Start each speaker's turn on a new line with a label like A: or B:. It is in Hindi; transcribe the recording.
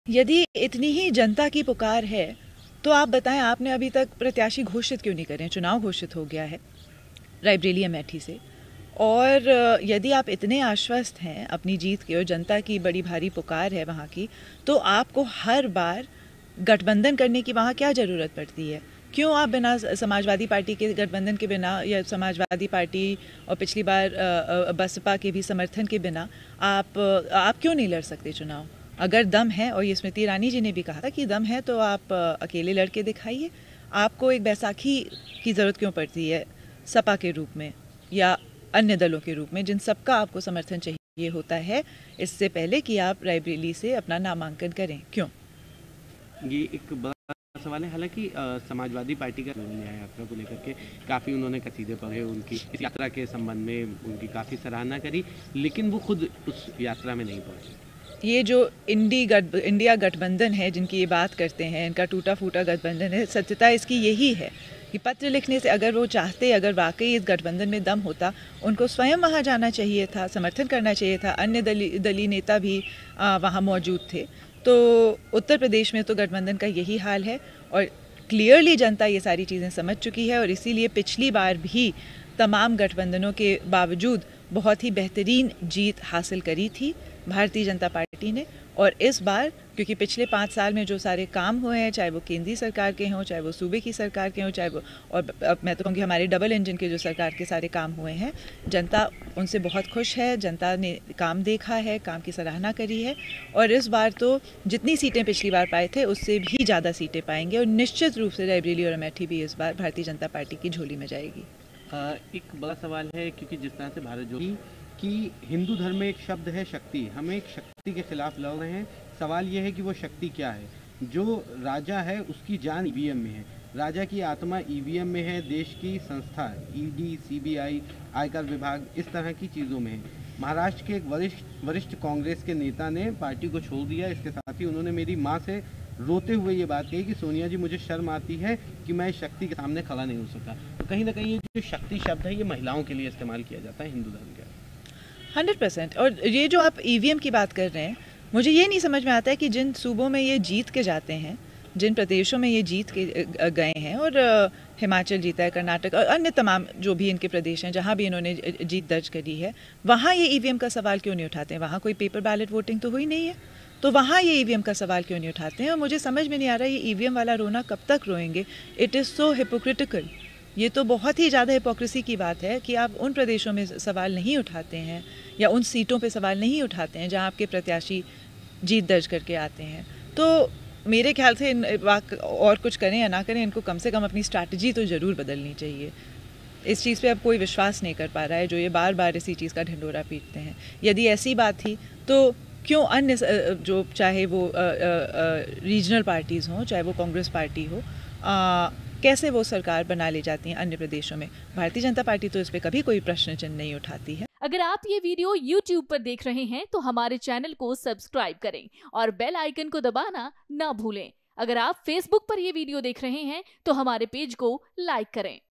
A: यदि इतनी ही जनता की पुकार है तो आप बताएं, आपने अभी तक प्रत्याशी घोषित क्यों नहीं करे? चुनाव घोषित हो गया है रायबरेली अमेठी से, और यदि आप इतने आश्वस्त हैं अपनी जीत के और जनता की बड़ी भारी पुकार है वहाँ की, तो आपको हर बार गठबंधन करने की वहाँ क्या ज़रूरत पड़ती है? क्यों आप बिना समाजवादी पार्टी के गठबंधन के बिना, या समाजवादी पार्टी और पिछली बार बसपा के भी समर्थन के बिना आप क्यों नहीं लड़ सकते चुनाव? अगर दम है, और ये स्मृति ईरानी जी ने भी कहा था कि दम है, तो आप अकेले लड़के दिखाइए। आपको एक बैसाखी की ज़रूरत क्यों पड़ती है सपा के रूप में या अन्य दलों के रूप में, जिन सबका आपको समर्थन चाहिए होता है इससे पहले कि आप रायबरेली से अपना नामांकन करें? क्यों?
B: ये एक बड़ा सवाल है। हालांकि समाजवादी पार्टी का न्याय यात्रा को लेकर के काफ़ी उन्होंने कसीदे पढ़े, उनकी इस यात्रा के संबंध में उनकी काफ़ी सराहना करी, लेकिन वो खुद उस यात्रा में नहीं पहुंचे।
A: ये जो इंडिया गठबंधन है जिनकी ये बात करते हैं, इनका टूटा फूटा गठबंधन है, सत्यता इसकी यही है कि पत्र लिखने से अगर वो चाहते, अगर वाकई इस गठबंधन में दम होता, उनको स्वयं वहाँ जाना चाहिए था, समर्थन करना चाहिए था। अन्य दलीय नेता भी वहाँ मौजूद थे। तो उत्तर प्रदेश में तो गठबंधन का यही हाल है और क्लियरली जनता ये सारी चीज़ें समझ चुकी है, और इसीलिए पिछली बार भी तमाम गठबंधनों के बावजूद बहुत ही बेहतरीन जीत हासिल करी थी भारतीय जनता पार्टी ने। और इस बार क्योंकि पिछले 5 साल में जो सारे काम हुए हैं, चाहे वो केंद्रीय सरकार के हों, चाहे वो सूबे की सरकार के हों, चाहे वो, और मैं तो कहूँगी हमारे डबल इंजन के जो सरकार के सारे काम हुए हैं, जनता उनसे बहुत खुश है। जनता ने काम देखा है, काम की सराहना करी है, और इस बार तो जितनी सीटें पिछली बार पाए थे उससे भी ज़्यादा सीटें पाएंगे, और निश्चित रूप से रायबरेली और अमेठी भी इस बार भारतीय जनता पार्टी की झोली में जाएगी।
B: एक बड़ा सवाल है, क्योंकि जिस तरह से भारत जोड़ी कि हिंदू धर्म में एक शब्द है शक्ति, हम एक शक्ति के खिलाफ लड़ रहे हैं। सवाल यह है कि वो शक्ति क्या है? जो राजा है उसकी जान ईवीएम में है, राजा की आत्मा ईवीएम में है, देश की संस्था ईडी, सीबीआई, आयकर विभाग, इस तरह की चीज़ों में है। महाराष्ट्र के एक वरिष्ठ कांग्रेस के नेता ने पार्टी को छोड़ दिया। इसके साथ ही उन्होंने मेरी माँ से रोते हुए ये बात कही कि सोनिया जी, मुझे शर्म आती है कि मैं इस शक्ति के सामने खड़ा नहीं हो सका। तो कहीं ना कहीं ये जो शक्ति शब्द है ये महिलाओं के लिए इस्तेमाल किया जाता है हिंदू धर्म के।
A: 100%। और ये जो आप ईवीएम की बात कर रहे हैं, मुझे ये नहीं समझ में आता है कि जिन सूबों में ये जीत के जाते हैं, जिन प्रदेशों में ये जीत के गए हैं, और हिमाचल जीता है, कर्नाटक और अन्य तमाम जो भी इनके प्रदेश हैं जहाँ भी इन्होंने जीत दर्ज करी है, वहाँ ये ईवीएम का सवाल क्यों नहीं उठाते हैं? वहाँ कोई पेपर बैलेट वोटिंग तो हुई नहीं है, तो वहाँ ये ईवीएम का सवाल क्यों नहीं उठाते हैं? और मुझे समझ में नहीं आ रहा ये ईवीएम वाला रोना कब तक रोएंगे। It is so hypocritical. ये तो बहुत ही ज़्यादा हिपोक्रेसी की बात है कि आप उन प्रदेशों में सवाल नहीं उठाते हैं, या उन सीटों पे सवाल नहीं उठाते हैं जहाँ आपके प्रत्याशी जीत दर्ज करके आते हैं। तो मेरे ख्याल से और कुछ करें या ना करें, इनको कम से कम अपनी स्ट्रैटेजी तो ज़रूर बदलनी चाहिए। इस चीज़ पे अब कोई विश्वास नहीं कर पा रहा है जो ये बार बार इसी चीज़ का ढिंढोरा पीटते हैं। यदि ऐसी बात थी तो क्यों अन्य जो, चाहे वो रीजनल पार्टीज़ हों, चाहे वो कांग्रेस पार्टी हो, कैसे वो सरकार बना ले जाती हैं अन्य प्रदेशों में? भारतीय जनता पार्टी तो इस पे कभी कोई प्रश्न चिन्ह नहीं उठाती है।
C: अगर आप ये वीडियो YouTube पर देख रहे हैं तो हमारे चैनल को सब्सक्राइब करें और बेल आइकन को दबाना ना भूलें। अगर आप Facebook पर ये वीडियो देख रहे हैं तो हमारे पेज को लाइक करें।